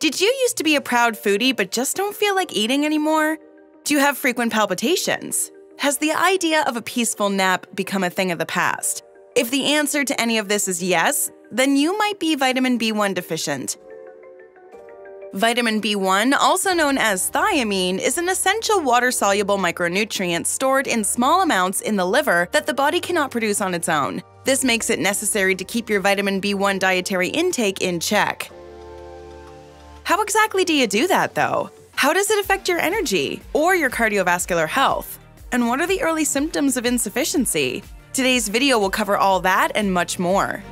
Did you used to be a proud foodie but just don't feel like eating anymore? Do you have frequent palpitations? Has the idea of a peaceful nap become a thing of the past? If the answer to any of this is yes, then you might be vitamin B1 deficient. Vitamin B1, also known as thiamine, is an essential water-soluble micronutrient stored in small amounts in the liver that the body cannot produce on its own. This makes it necessary to keep your vitamin B1 dietary intake in check. How exactly do you do that, though? How does it affect your energy or your cardiovascular health? And what are the early symptoms of insufficiency? Today's video will cover all that and much more.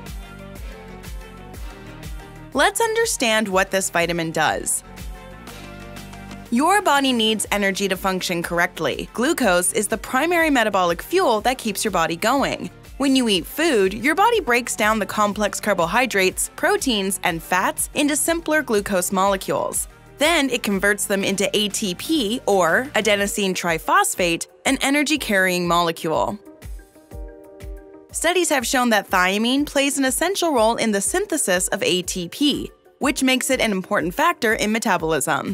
Let's understand what this vitamin does. Your body needs energy to function correctly. Glucose is the primary metabolic fuel that keeps your body going. When you eat food, your body breaks down the complex carbohydrates, proteins, and fats into simpler glucose molecules. Then it converts them into ATP, or adenosine triphosphate, an energy-carrying molecule. Studies have shown that thiamine plays an essential role in the synthesis of ATP, which makes it an important factor in metabolism.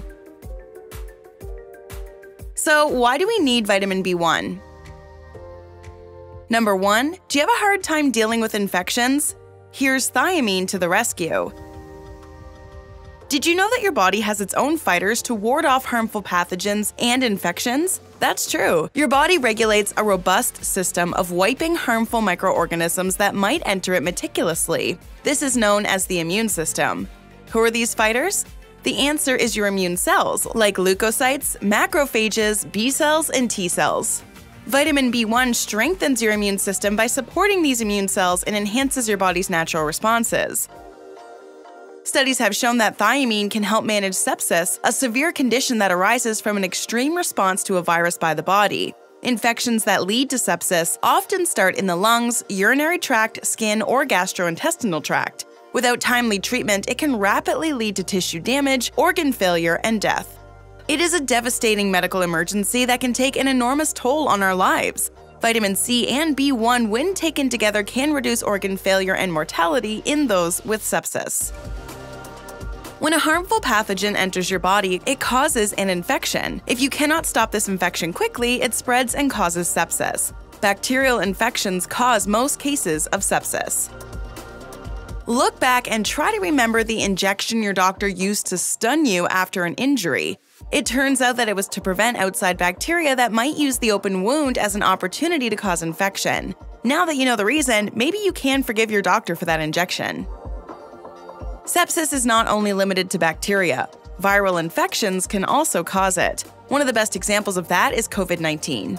So, why do we need vitamin B1? Number 1. Do you have a hard time dealing with infections? Here's thiamine to the rescue. Did you know that your body has its own fighters to ward off harmful pathogens and infections? That's true. Your body regulates a robust system of wiping harmful microorganisms that might enter it meticulously. This is known as the immune system. Who are these fighters? The answer is your immune cells, like leukocytes, macrophages, B cells, and T cells. Vitamin B1 strengthens your immune system by supporting these immune cells and enhances your body's natural responses. Studies have shown that thiamine can help manage sepsis, a severe condition that arises from an extreme response to a virus by the body. Infections that lead to sepsis often start in the lungs, urinary tract, skin, or gastrointestinal tract. Without timely treatment, it can rapidly lead to tissue damage, organ failure, and death. It is a devastating medical emergency that can take an enormous toll on our lives. Vitamin C and B1, when taken together, can reduce organ failure and mortality in those with sepsis. When a harmful pathogen enters your body, it causes an infection. If you cannot stop this infection quickly, it spreads and causes sepsis. Bacterial infections cause most cases of sepsis. Look back and try to remember the injection your doctor used to stun you after an injury. It turns out that it was to prevent outside bacteria that might use the open wound as an opportunity to cause infection. Now that you know the reason, maybe you can forgive your doctor for that injection. Sepsis is not only limited to bacteria. Viral infections can also cause it. One of the best examples of that is COVID-19.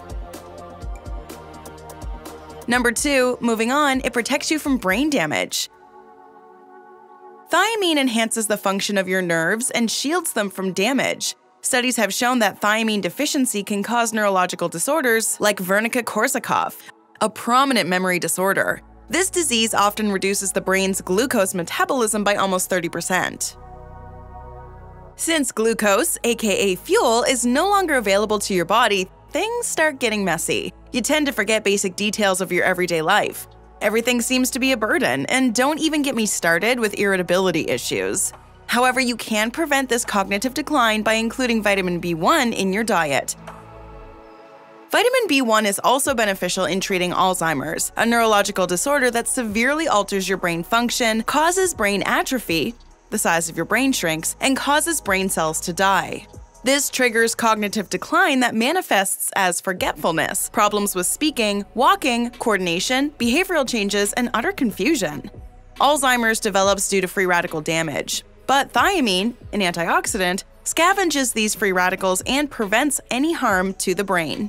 Number 2, moving on, it protects you from brain damage. Thiamine enhances the function of your nerves and shields them from damage. Studies have shown that thiamine deficiency can cause neurological disorders like Wernicke-Korsakoff, a prominent memory disorder. This disease often reduces the brain's glucose metabolism by almost 30%. Since glucose, aka fuel, is no longer available to your body, things start getting messy. You tend to forget basic details of your everyday life. Everything seems to be a burden, and don't even get me started with irritability issues. However, you can prevent this cognitive decline by including vitamin B1 in your diet. Vitamin B1 is also beneficial in treating Alzheimer's, a neurological disorder that severely alters your brain function, causes brain atrophy, the size of your brain shrinks, and causes brain cells to die. This triggers cognitive decline that manifests as forgetfulness, problems with speaking, walking, coordination, behavioral changes, and utter confusion. Alzheimer's develops due to free radical damage. But thiamine, an antioxidant, scavenges these free radicals and prevents any harm to the brain.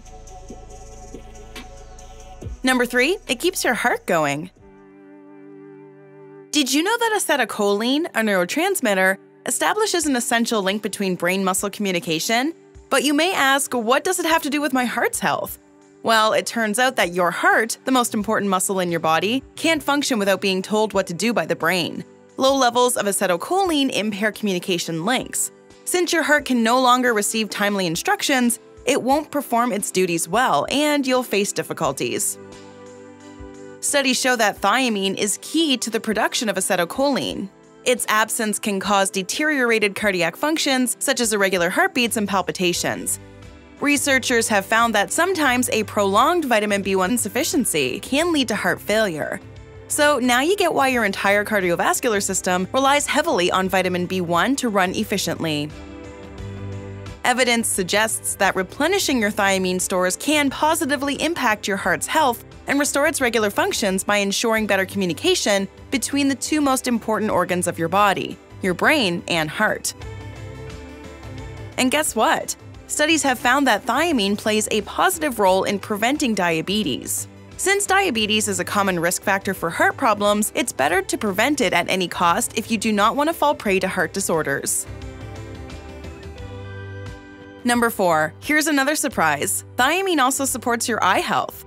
Number 3, it keeps your heart going. Did you know that acetylcholine, a neurotransmitter, establishes an essential link between brain-muscle communication? But you may ask, what does it have to do with my heart's health? Well, it turns out that your heart, the most important muscle in your body, can't function without being told what to do by the brain. Low levels of acetylcholine impair communication links. Since your heart can no longer receive timely instructions, it won't perform its duties well, and you'll face difficulties. Studies show that thiamine is key to the production of acetylcholine. Its absence can cause deteriorated cardiac functions, such as irregular heartbeats and palpitations. Researchers have found that sometimes a prolonged vitamin B1 insufficiency can lead to heart failure. So now you get why your entire cardiovascular system relies heavily on vitamin B1 to run efficiently. Evidence suggests that replenishing your thiamine stores can positively impact your heart's health and restore its regular functions by ensuring better communication between the two most important organs of your body, your brain and heart. And guess what? Studies have found that thiamine plays a positive role in preventing diabetes. Since diabetes is a common risk factor for heart problems, it's better to prevent it at any cost if you do not want to fall prey to heart disorders. Number 4. Here's another surprise. Thiamine also supports your eye health.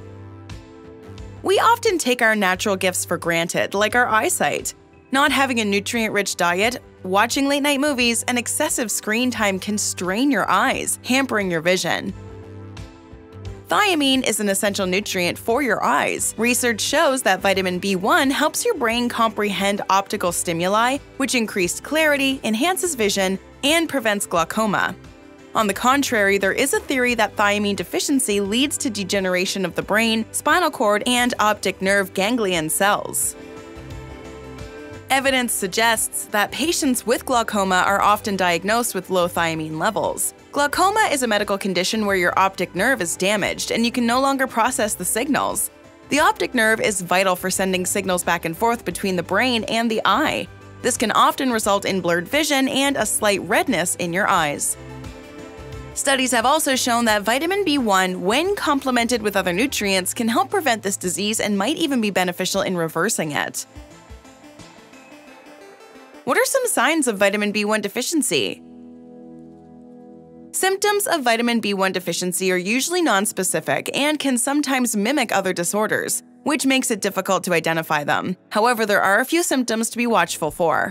We often take our natural gifts for granted, like our eyesight. Not having a nutrient-rich diet, watching late-night movies, and excessive screen time can strain your eyes, hampering your vision. Thiamine is an essential nutrient for your eyes. Research shows that vitamin B1 helps your brain comprehend optical stimuli, which increase clarity, enhances vision, and prevents glaucoma. On the contrary, there is a theory that thiamine deficiency leads to degeneration of the brain, spinal cord, and optic nerve ganglion cells. Evidence suggests that patients with glaucoma are often diagnosed with low thiamine levels. Glaucoma is a medical condition where your optic nerve is damaged and you can no longer process the signals. The optic nerve is vital for sending signals back and forth between the brain and the eye. This can often result in blurred vision and a slight redness in your eyes. Studies have also shown that vitamin B1, when complemented with other nutrients, can help prevent this disease and might even be beneficial in reversing it. What are some signs of vitamin B1 deficiency? Symptoms of vitamin B1 deficiency are usually nonspecific and can sometimes mimic other disorders, which makes it difficult to identify them. However, there are a few symptoms to be watchful for.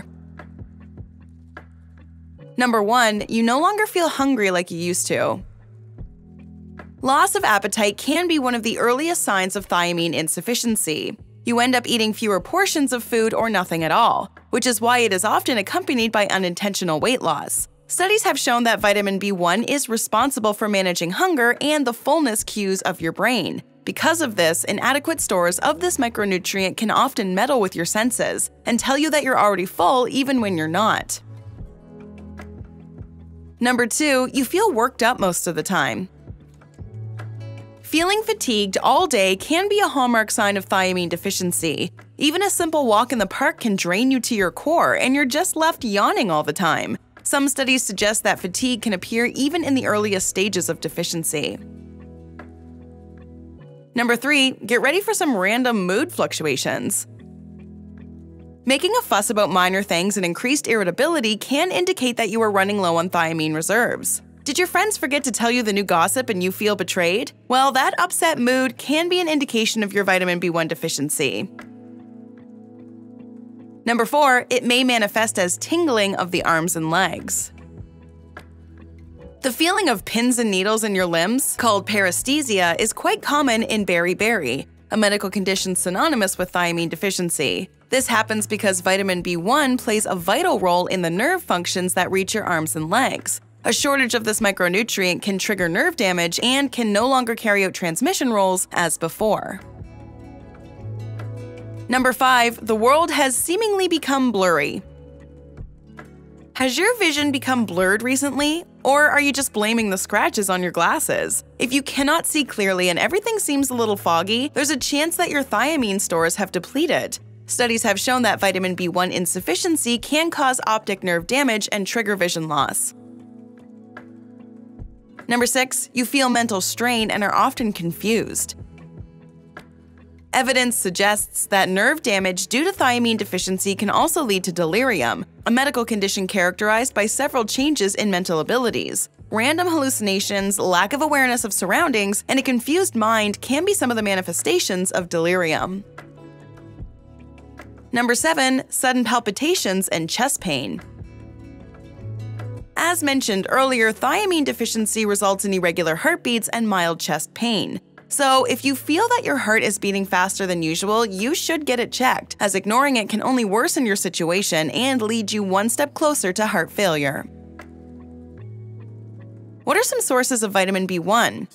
Number 1, you no longer feel hungry like you used to. Loss of appetite can be one of the earliest signs of thiamine insufficiency. You end up eating fewer portions of food or nothing at all, which is why it is often accompanied by unintentional weight loss. Studies have shown that vitamin B1 is responsible for managing hunger and the fullness cues of your brain. Because of this, inadequate stores of this micronutrient can often meddle with your senses and tell you that you're already full even when you're not. Number 2, you feel worked up most of the time. Feeling fatigued all day can be a hallmark sign of thiamine deficiency. Even a simple walk in the park can drain you to your core and you're just left yawning all the time. Some studies suggest that fatigue can appear even in the earliest stages of deficiency. Number 3, get ready for some random mood fluctuations. Making a fuss about minor things and increased irritability can indicate that you are running low on thiamine reserves. Did your friends forget to tell you the new gossip and you feel betrayed? Well, that upset mood can be an indication of your vitamin B1 deficiency. Number 4, it may manifest as tingling of the arms and legs. The feeling of pins and needles in your limbs, called paresthesia, is quite common in beriberi, a medical condition synonymous with thiamine deficiency. This happens because vitamin B1 plays a vital role in the nerve functions that reach your arms and legs. A shortage of this micronutrient can trigger nerve damage and can no longer carry out transmission roles as before. Number 5, the world has seemingly become blurry. Has your vision become blurred recently? Or are you just blaming the scratches on your glasses? If you cannot see clearly and everything seems a little foggy, there's a chance that your thiamine stores have depleted. Studies have shown that vitamin B1 insufficiency can cause optic nerve damage and trigger vision loss. Number 6, you feel mental strain and are often confused. Evidence suggests that nerve damage due to thiamine deficiency can also lead to delirium, a medical condition characterized by several changes in mental abilities. Random hallucinations, lack of awareness of surroundings, and a confused mind can be some of the manifestations of delirium. Number 7, sudden palpitations and chest pain. As mentioned earlier, thiamine deficiency results in irregular heartbeats and mild chest pain. So, if you feel that your heart is beating faster than usual, you should get it checked, as ignoring it can only worsen your situation and lead you one step closer to heart failure. What are some sources of vitamin B1?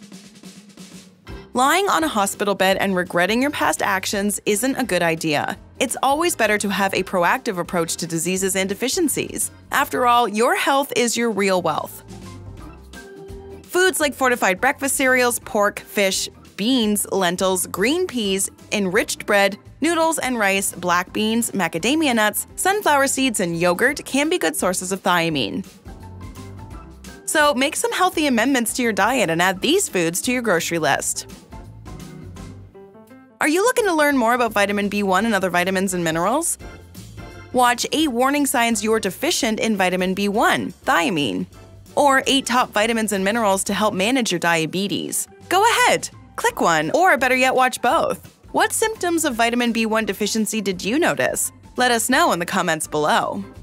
Lying on a hospital bed and regretting your past actions isn't a good idea. It's always better to have a proactive approach to diseases and deficiencies. After all, your health is your real wealth. Foods like fortified breakfast cereals, pork, fish, beans, lentils, green peas, enriched bread, noodles and rice, black beans, macadamia nuts, sunflower seeds, and yogurt can be good sources of thiamine. So make some healthy amendments to your diet and add these foods to your grocery list. Are you looking to learn more about vitamin B1 and other vitamins and minerals? Watch 8 warning signs you're deficient in vitamin B1, thiamine, or 8 top vitamins and minerals to help manage your diabetes. Go ahead, click one, or better yet, watch both. What symptoms of vitamin B1 deficiency did you notice? Let us know in the comments below.